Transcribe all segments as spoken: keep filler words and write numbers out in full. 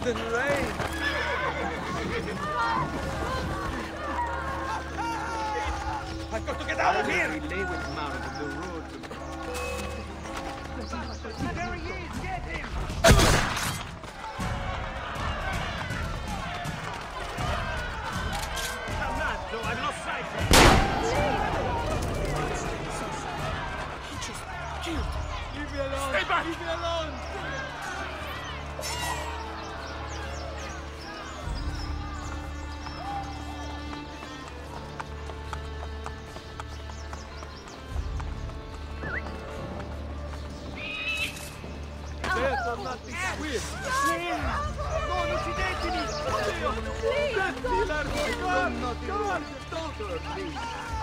and rain. I've got to get out of here! Lay with Mount of the road. There he is! Get him! I'm not, though. I've lost sight of him. He just killed. Leave me alone! Stay back! Leave me alone! I'm not this swift. No, non uccidetemi! Oddio! Detti, largo! God! God! Daughter, please!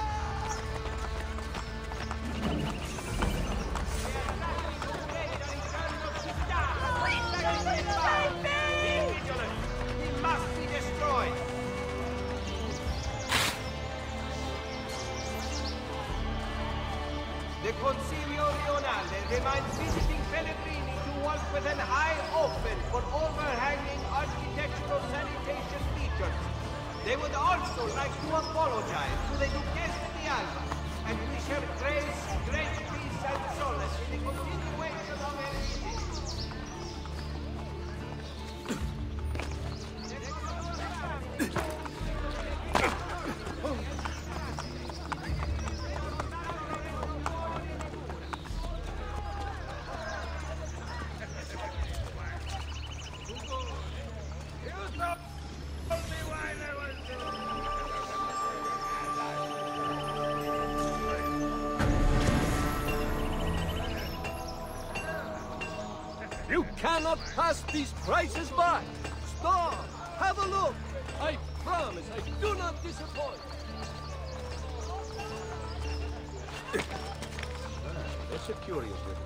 He must be destroyed! The Consiglio Rionale reminds visiting Pellegrini to walk with an eye open for overhanging architectural sanitation features. They would also like to apologize to the Duchessa di Alba and wish her grace great peace and solace in the continuation of her visit. You cannot pass these prices by! Stop! Have a look! I promise I do not disappoint! That's a curious little.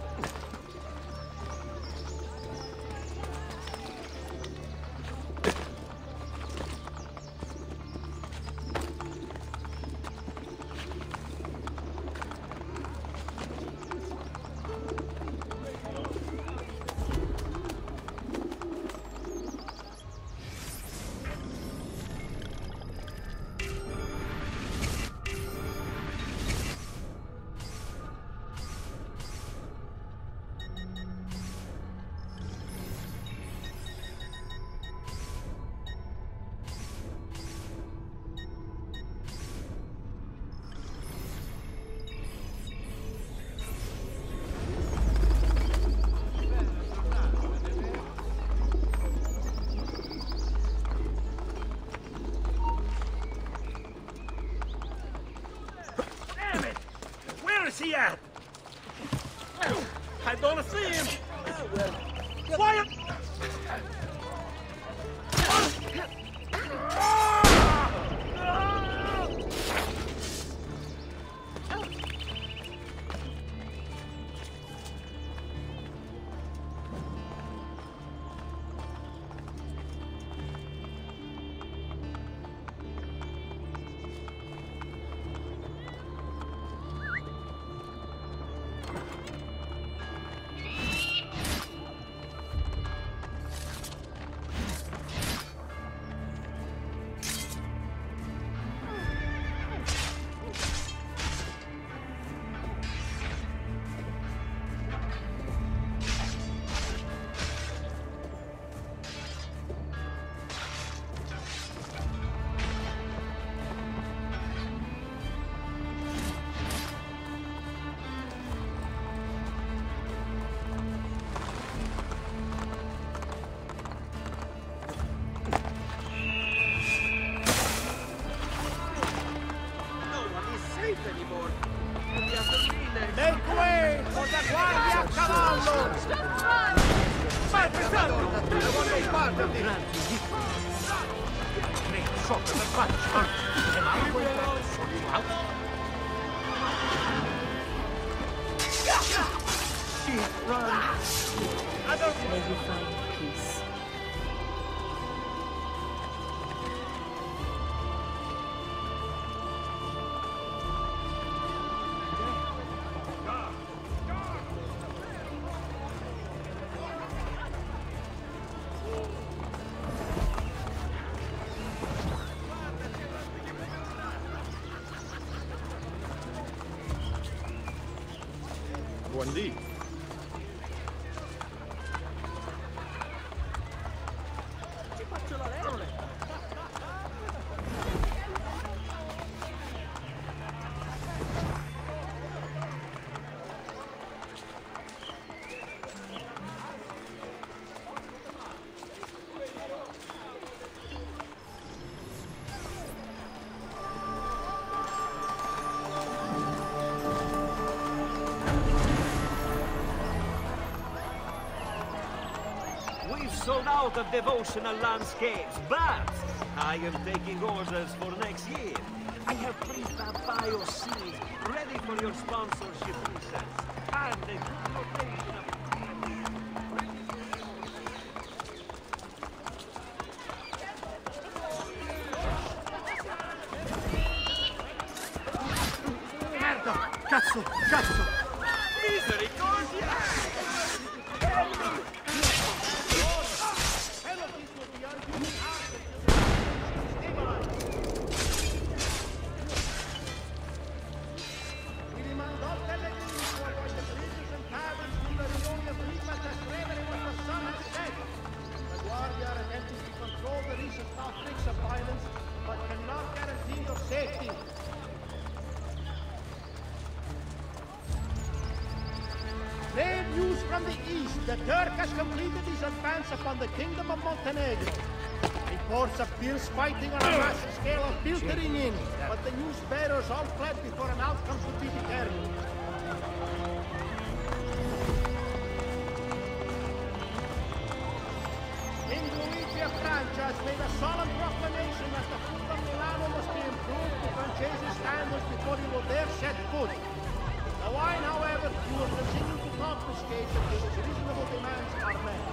He at? I don't see him. Oh, well. Quiet! Make way for the guardia a cavallo! Ma pesando! Devo fare parte di sotto per faccia! E ma run! I don't may you find peace. one lì. Ci faccio la levole. Sold out of devotional landscapes, but I am taking orders for next year. I have prefab bio seeds ready for your sponsorship resets and a good location of Merda! Cazzo! Cazzo! misericordia! News from the east. The Turk has completed his advance upon the Kingdom of Montenegro. Reports of fierce fighting on a massive scale are filtering in, but the news bearers all fled before an outcome could be determined. King Luigi of Francia has made a solemn proclamation that the food of Milano must be improved to Francese's standards before he will there set foot. The wine, however, you will continue to confiscate until his reasonable demands are met.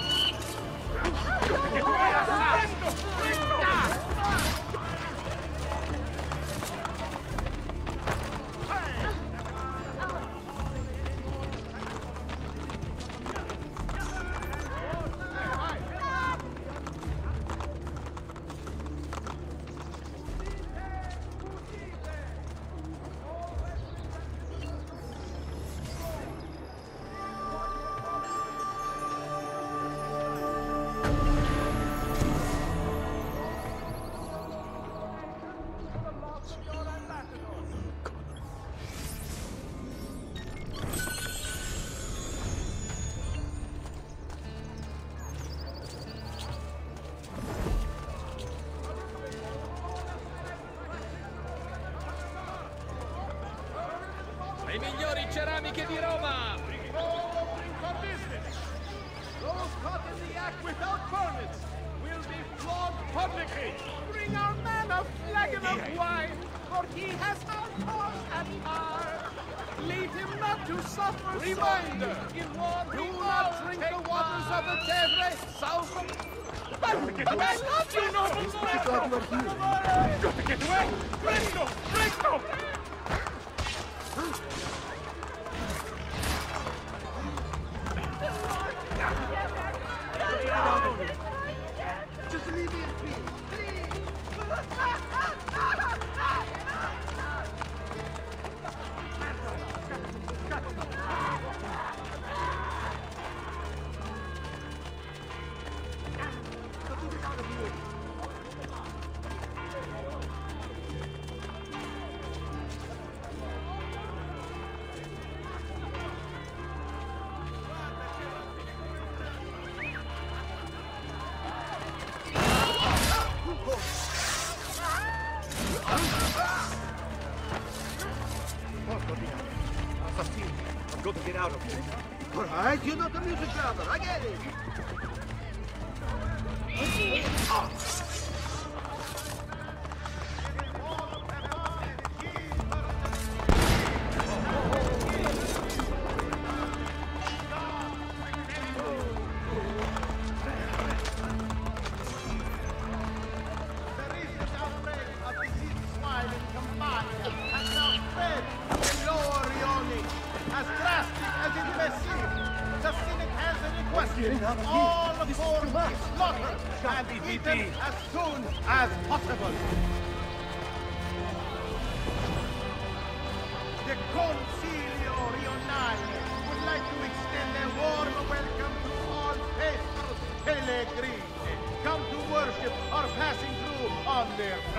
Le migliori ceramiche di Roma! For business. Those caught in the act without permits will be flogged publicly. Bring our man a flagon of wine, for he has our cause at heart. Lead him not to suffer. Reminder! Do not drink the waters of the Tevere south of... But, but I love you, noble lord! Got to get away! Presto! Presto! Just leave me in peace, please! I've got to get out of here. All right, you're not a music lover. I get it. All the force is slaughtered and eaten as soon as possible. The Concilio Rionale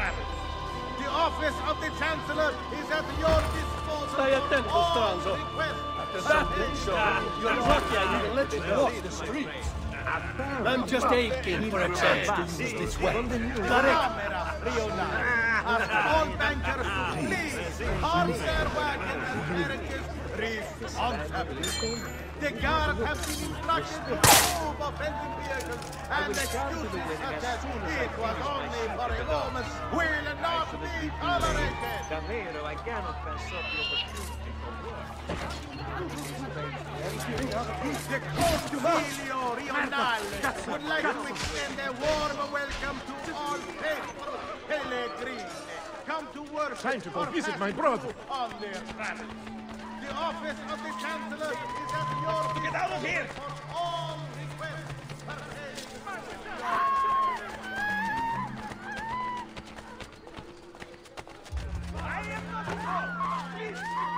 travel. The office of the Chancellor is at your disposal. Stai attento, for all stronzo. requests. After that picture, you're lucky I didn't let you cross the streets. I'm just aching for a chance to use this weapon. Correct. All bankers, please park their wagons and carriages responsibly. The guards have been instructed to remove offending vehicles, and excuses such as "it was only for a moment" will not be tolerated. Davvero, I cannot pass up the opportunity for work. The Consiglio Rionale would like to extend a warm welcome to all faithful pellegrini. Come to worship Time to go or visit my pass brother. on their travels. The office of the Chancellor is at your Get out of here! for all requests pertaining. I am not wrong. Please.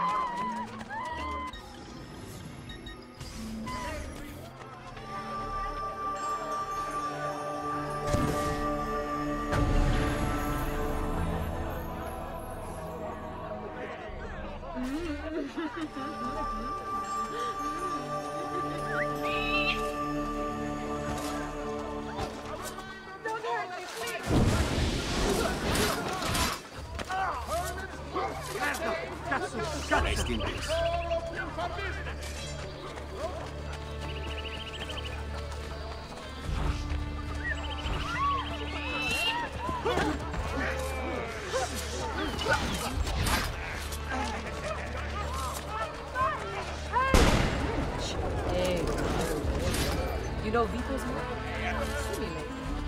Don't hurt me, please! Rest in peace. All open for business. Hey, you know Vito's more? Simile.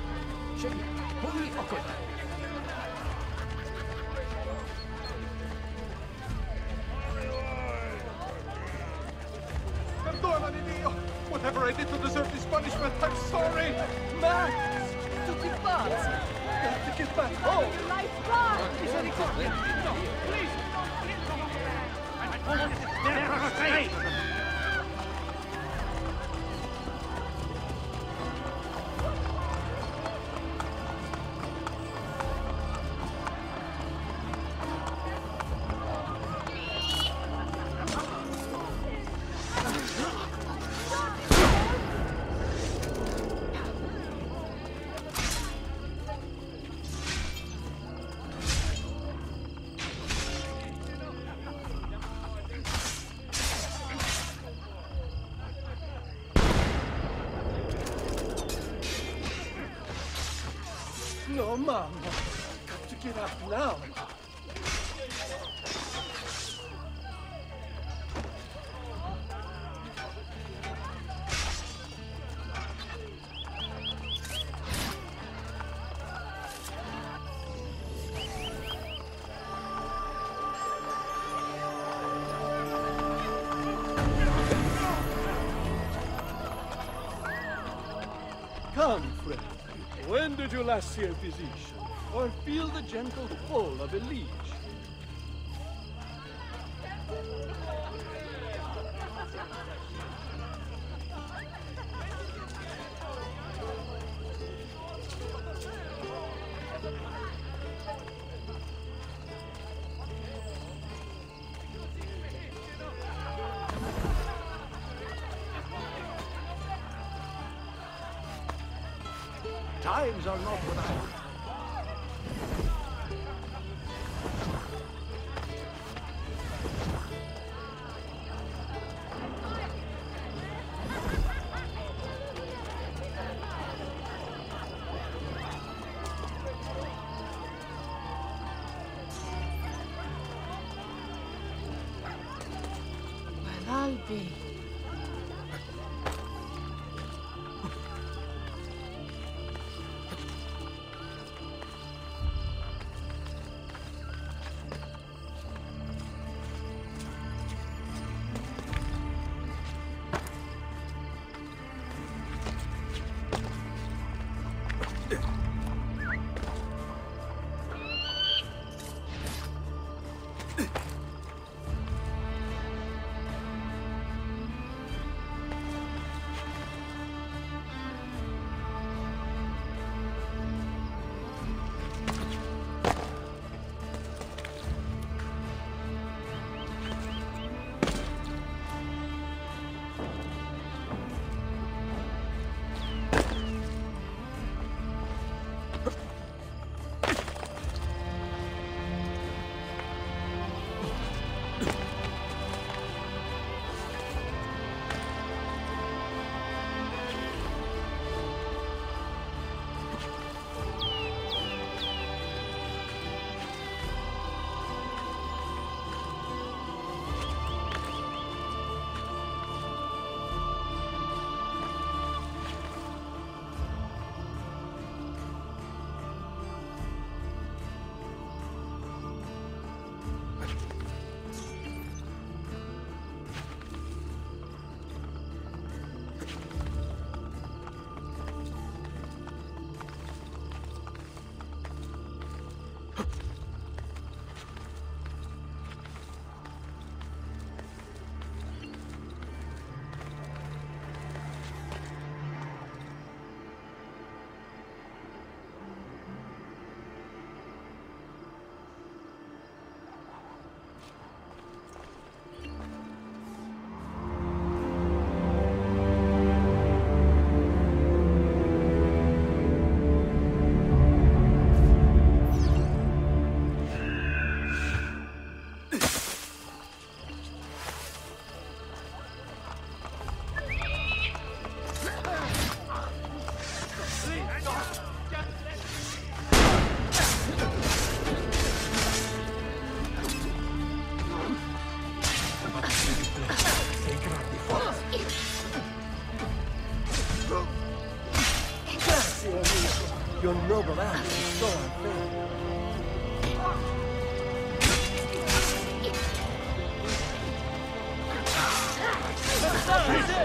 Perdonami, Dio. Whatever I did to deserve this punishment, I'm sorry. Max! Tutti pazzi! Got to get back home! No, Mama. Got to get up now. Come, friend. When did you last see a physician? Or feel the gentle pull of a leech? Times are not what I... Well, I'll be.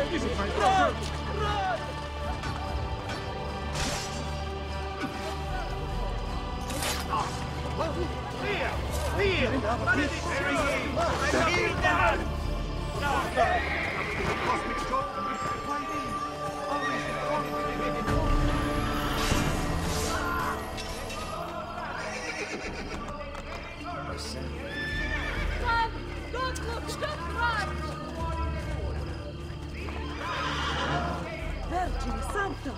isn't my brother! Here! Here! What is it? There he is! I'm here down! Cosmic shock! Why me? Always the Run! Don't look! Stop! Run! Vergine Santo!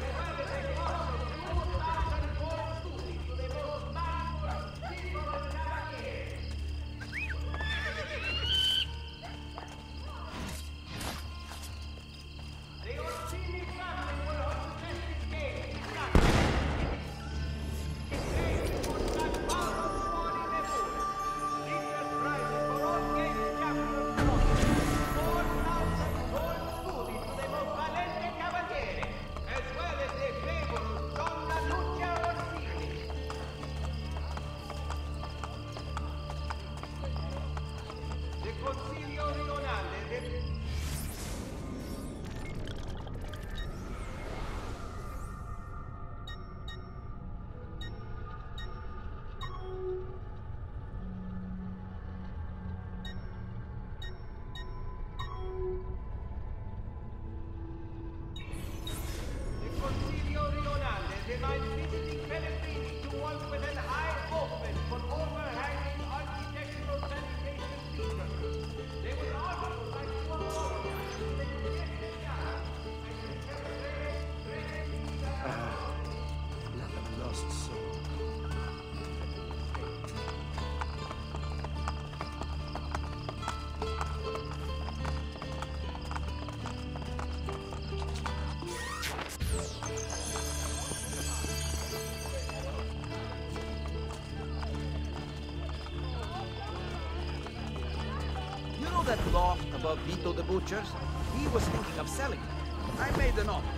That loft above Vito the Butcher's? He was thinking of selling it. I made an offer.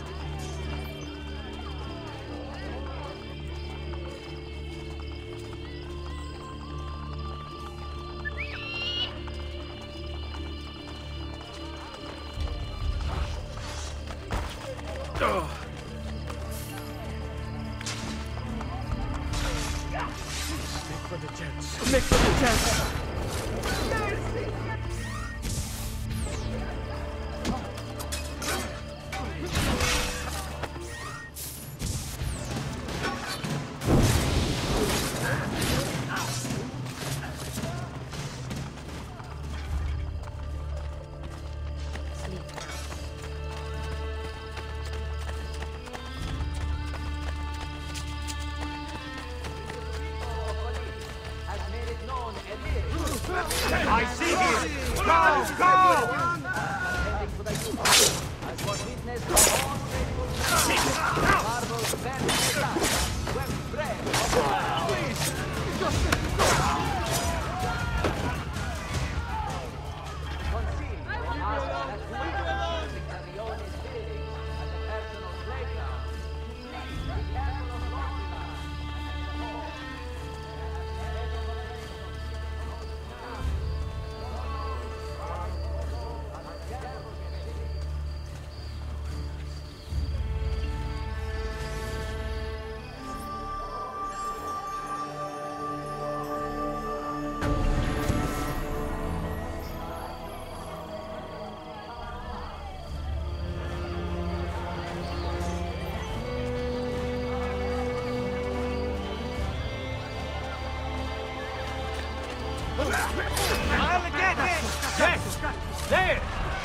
Make for the gents. Make for the gents. I see him! Go! Go! I'll get it! Yes! There!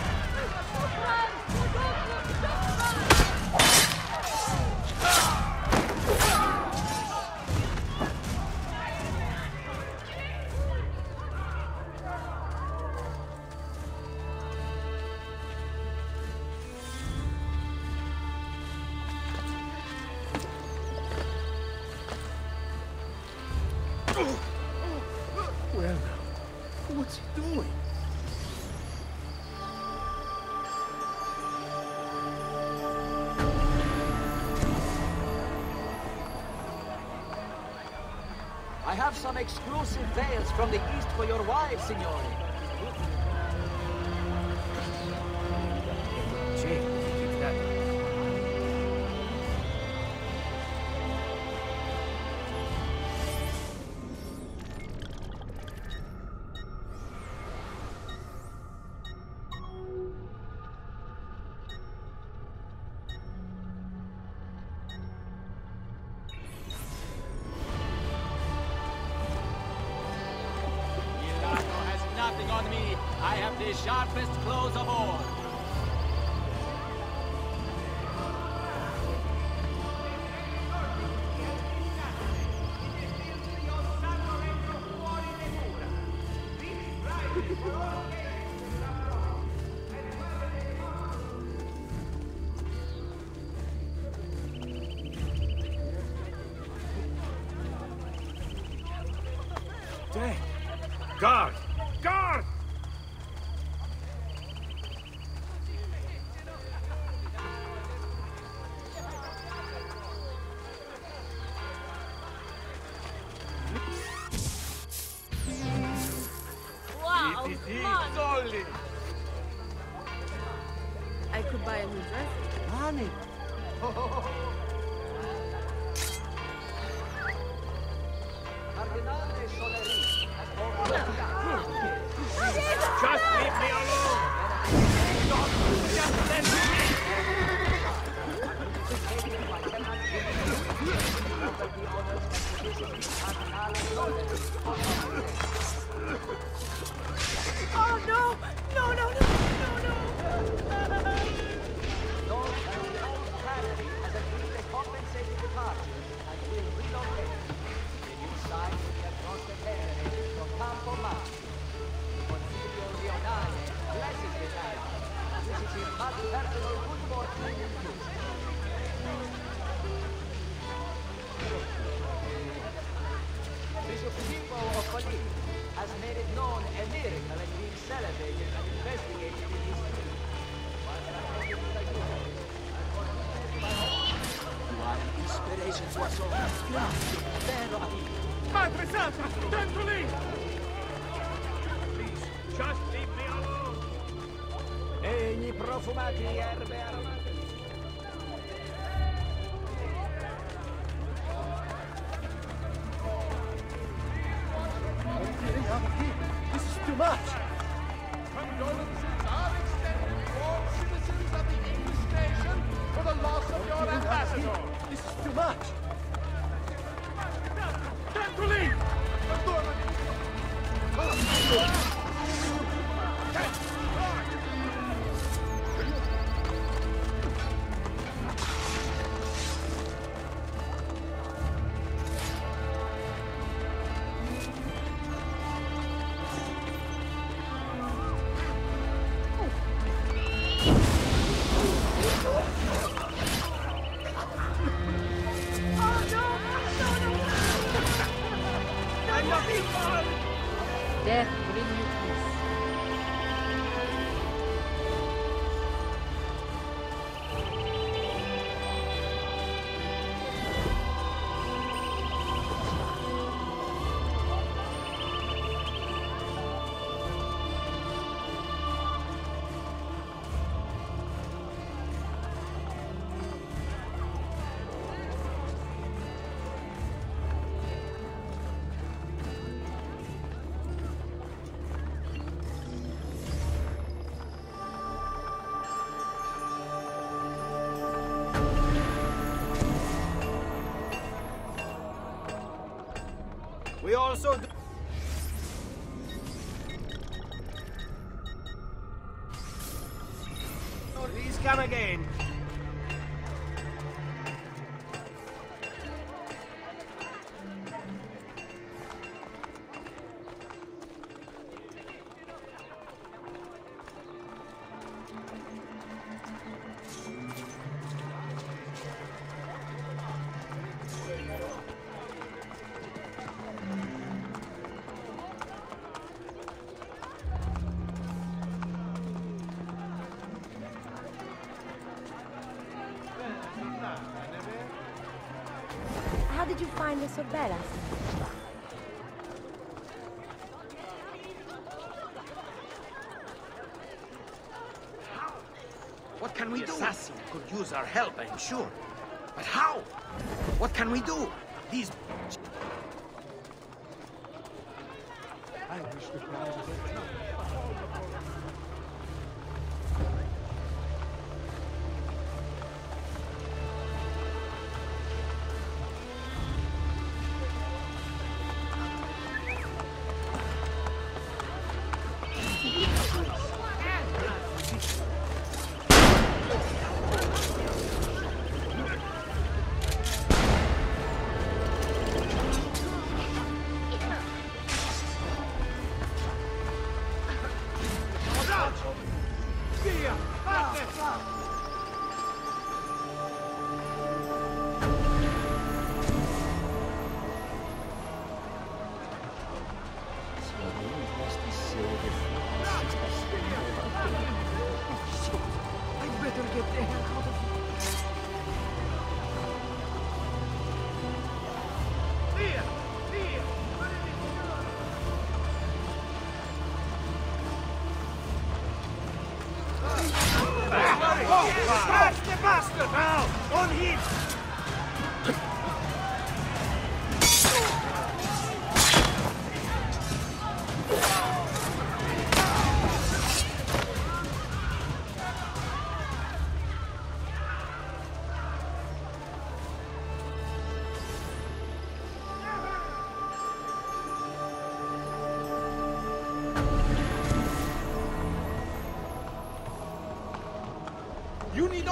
Well, now, what's he doing? I have some exclusive veils from the East for your wives, signore. counting on me. I have the sharpest claws of all. Guard! Guard! Wow, money! I could buy a new dress. Money. Just leave me alone! Stop! Just let me Oh no! No, no, no, no, no! Those and the old family has agreed a compensated departure and will relocate. The new site will be across the territory from Campo Marte. Consiglio Leonale blesses the land. This is his much personal good fortune in future. Bishop Filippo of Bolivia has made it known a miracle is being celebrated and investigated in his city. You are an inspiration to us all. Grazie, vero amico. Madre Santa! Dentro lì! Just leave me alone! Egli profumati erbe aromate. Getting out of here. This is too much. Condolences are extended to all citizens of the English nation for the loss of your ambassador. This is too much. Dentro lì! Death bring you peace. We also do... Oh, he's come again. How did you find the sorberas? What can we do? The assassin could use our help, I'm sure. But how? What can we do? These... I wish the crowd was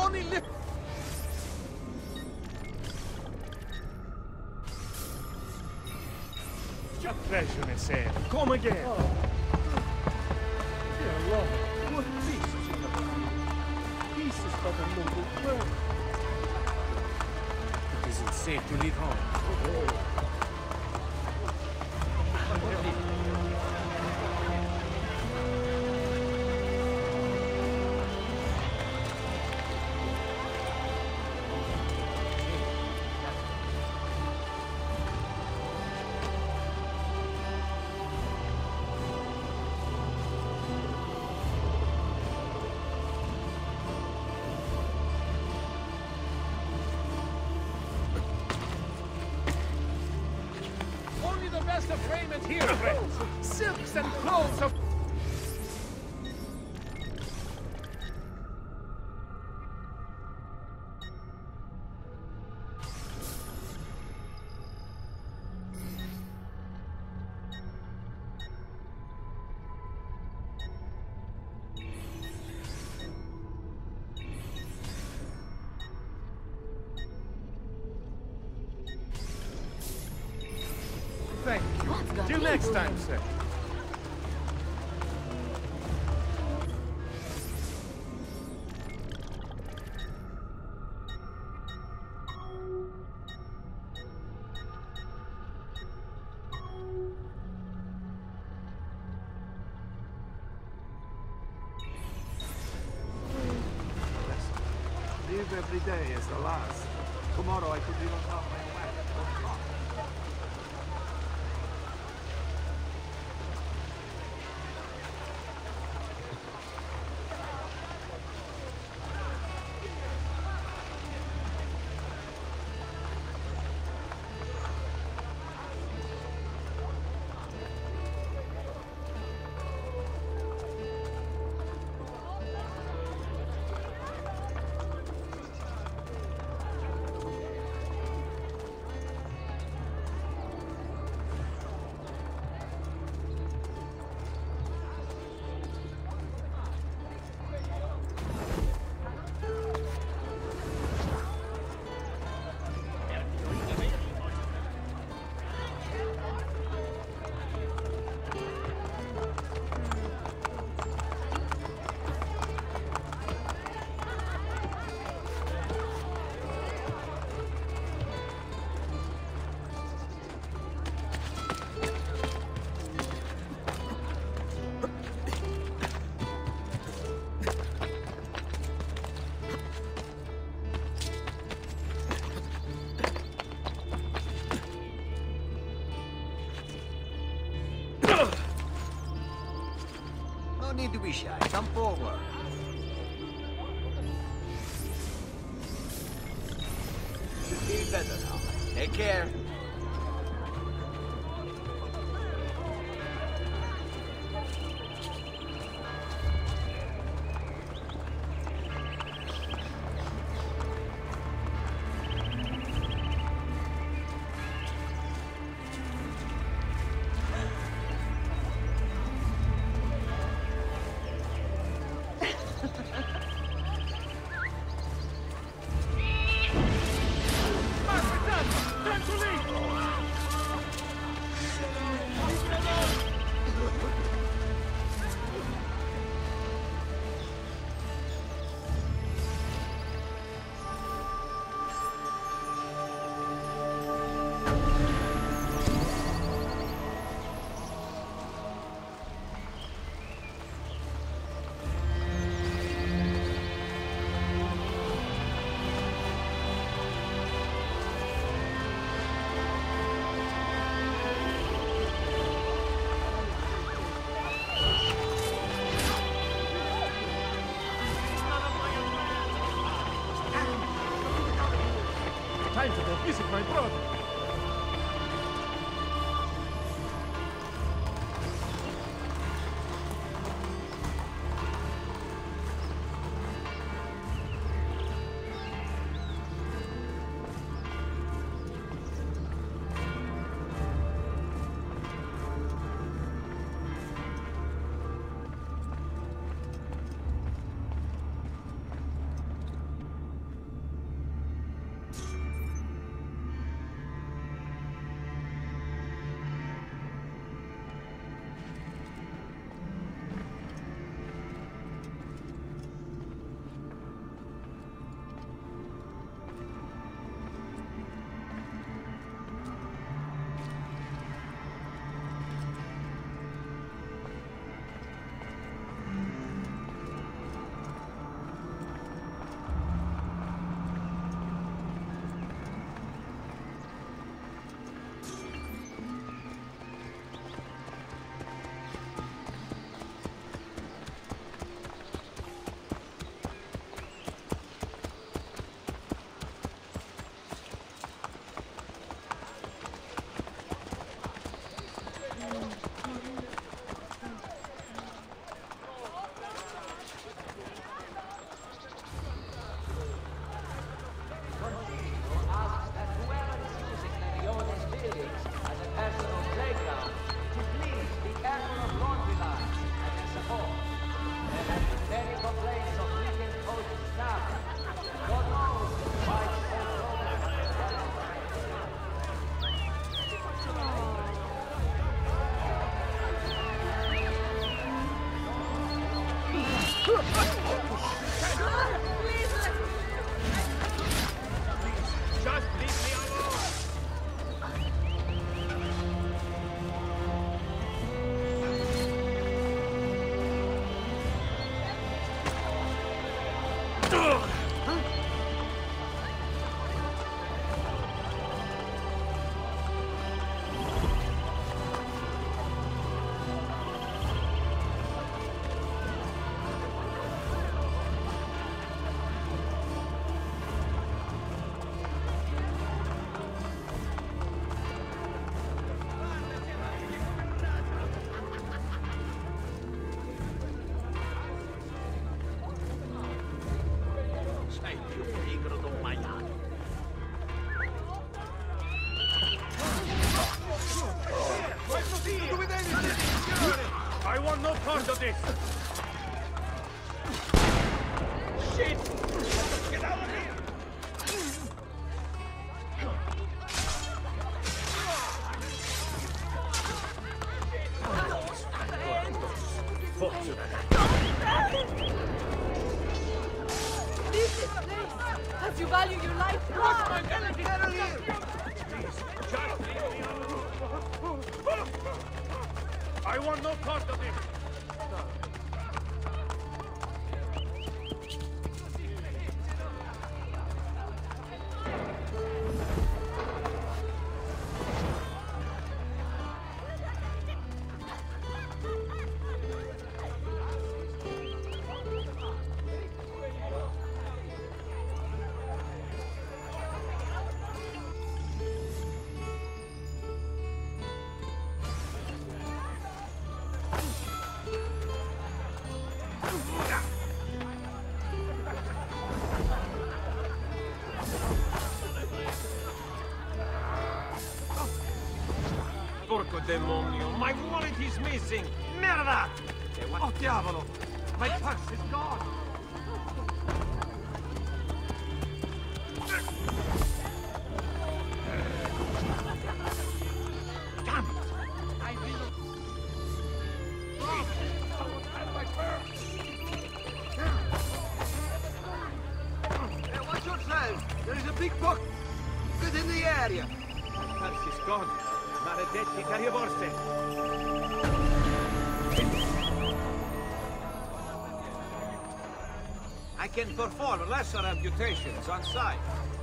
only lift. Your pleasure, Ezio. Come again. Oh. Dear Lord, what pieces of the pieces of the noble world. It isn't safe to leave home. Oh. Best of raiment here, friends. Silks and clothes of... Thank you. Till next time, sir. Live every day as the last. Tomorrow I could be on top of my wagon. Need to be shy. Come forward. Should feel better now. Take care. Time to go visit my brother. I want no part of this! Shit! Get out of here! Leave this place! As you value your life, What's run! my energy? Get out of here! Please, just leave me alone. I want no part of this! Porco demonio, my wallet is missing! Merda! Oh, diavolo! My purse is gone! Damn it! I will... Someone had my purse! Hey, watch yourself! There is a big pocket in the area! My purse is gone! Maledetti cariaborse! I can perform lesser amputations on sight.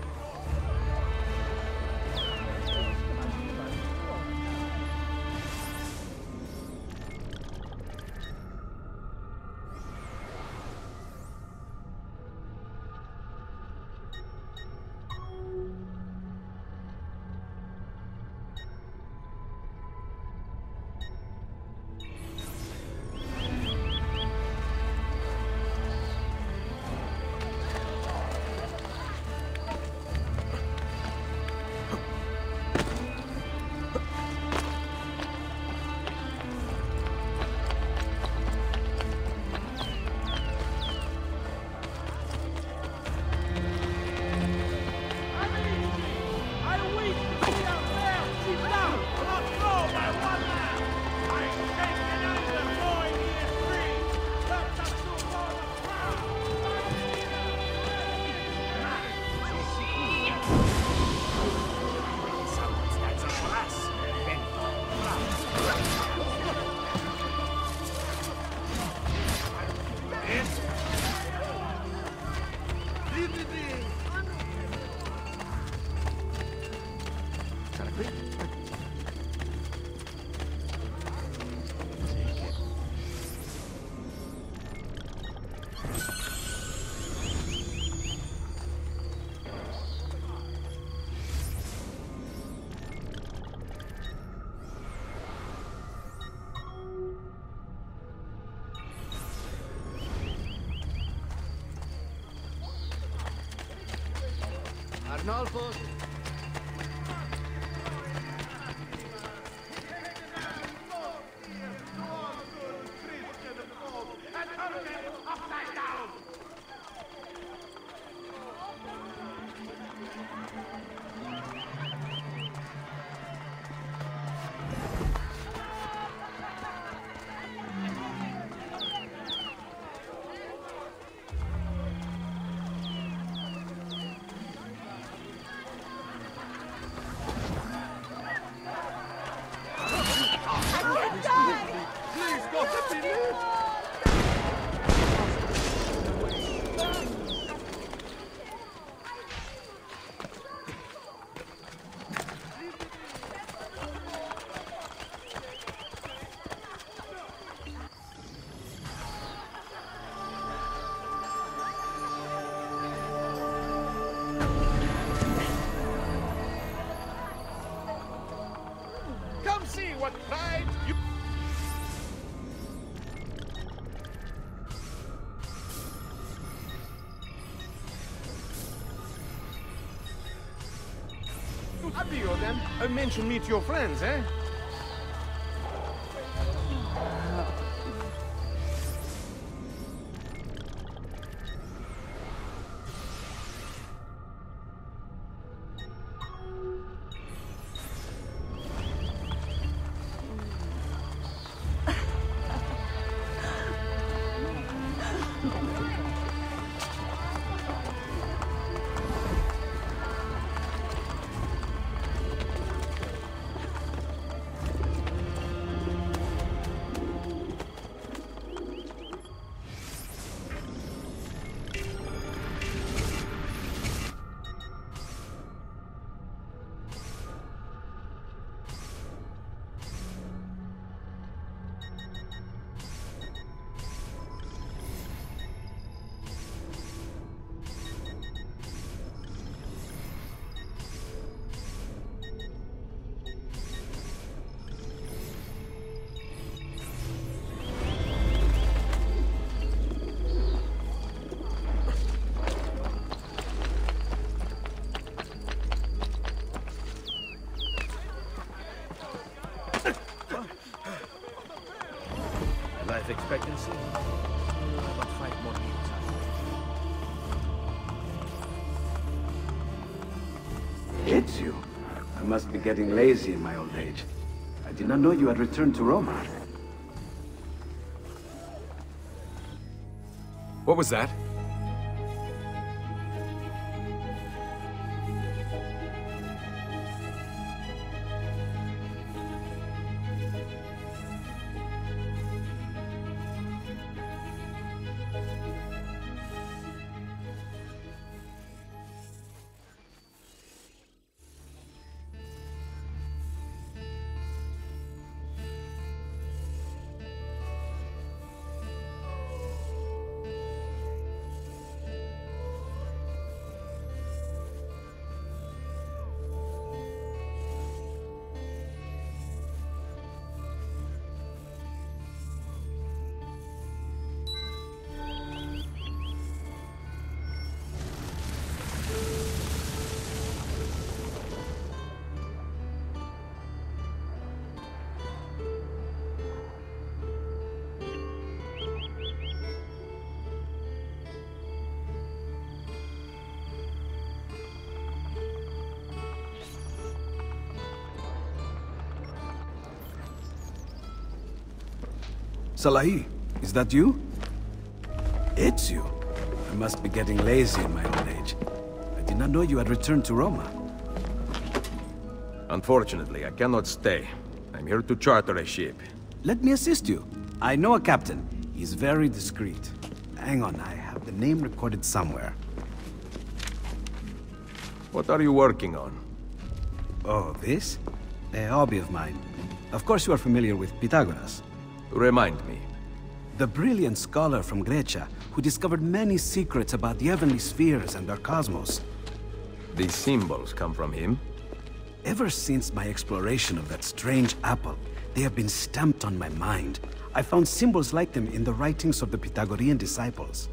Arnolfo! See what pride you... Addio then. I mentioned meet your friends, eh? life expectancy. About five more years, I think. Ezio? I must be getting lazy in my old age. I did not know you had returned to Roma. What was that? Salahi, is that you? Ezio? I must be getting lazy in my old age. I did not know you had returned to Roma. Unfortunately, I cannot stay. I'm here to charter a ship. Let me assist you. I know a captain. He's very discreet. Hang on, I have the name recorded somewhere. What are you working on? Oh, this? A hobby of mine. Of course you are familiar with Pythagoras. Remind me. The brilliant scholar from Grecia, who discovered many secrets about the heavenly spheres and our cosmos. These symbols come from him? Ever since my exploration of that strange apple, they have been stamped on my mind. I found symbols like them in the writings of the Pythagorean disciples.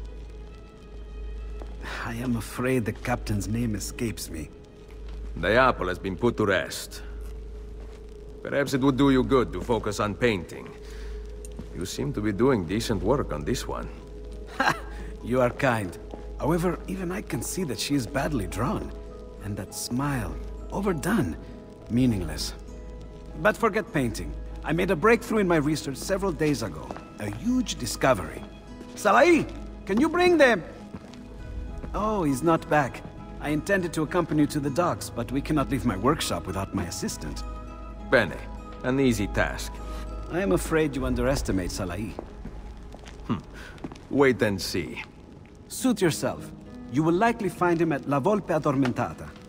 I am afraid the captain's name escapes me. The apple has been put to rest. Perhaps it would do you good to focus on painting. You seem to be doing decent work on this one. Ha! You are kind. However, even I can see that she is badly drawn. And that smile, overdone, meaningless. But forget painting. I made a breakthrough in my research several days ago. A huge discovery. Salahi, can you bring them? Oh, he's not back. I intended to accompany you to the docks, but we cannot leave my workshop without my assistant. Bene. An easy task. I am afraid you underestimate Salahi. Hm. Wait and see. Suit yourself. You will likely find him at La Volpe Addormentata.